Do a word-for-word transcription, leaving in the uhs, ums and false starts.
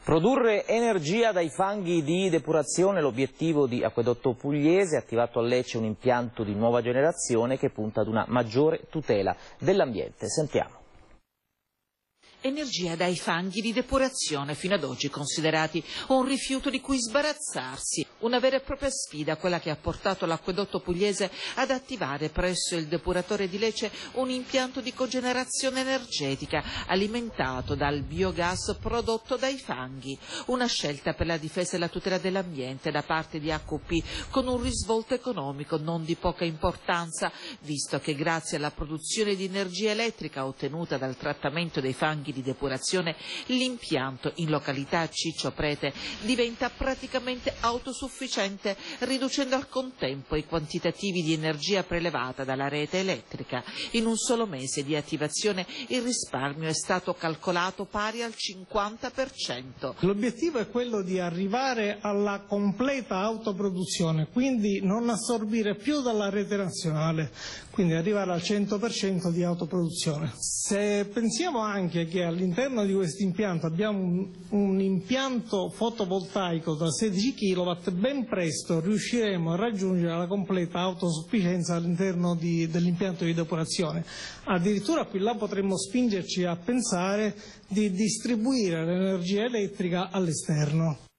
Produrre energia dai fanghi di depurazione è l'obiettivo di Acquedotto Pugliese, attivato a Lecce un impianto di nuova generazione che punta ad una maggiore tutela dell'ambiente. Sentiamo. Energia dai fanghi di depurazione, fino ad oggi considerati un rifiuto di cui sbarazzarsi. Una vera e propria sfida, quella che ha portato l'Acquedotto Pugliese ad attivare presso il depuratore di Lecce un impianto di cogenerazione energetica alimentato dal biogas prodotto dai fanghi. Una scelta per la difesa e la tutela dell'ambiente da parte di A Q P con un risvolto economico non di poca importanza, visto che grazie alla produzione di energia elettrica ottenuta dal trattamento dei fanghi di depurazione, l'impianto in località Ciccio Prete diventa praticamente autosufficiente, riducendo al contempo i quantitativi di energia prelevata dalla rete elettrica. In un solo mese di attivazione il risparmio è stato calcolato pari al cinquanta per cento. L'obiettivo è quello di arrivare alla completa autoproduzione, quindi non assorbire più dalla rete nazionale, quindi arrivare al cento per cento di autoproduzione. Se pensiamo anche che all'interno di questo impianto abbiamo un, un impianto fotovoltaico da sedici chilowatt, ben presto riusciremo a raggiungere la completa autosufficienza all'interno dell'impianto di depurazione. Addirittura qui là potremmo spingerci a pensare di distribuire l'energia elettrica all'esterno.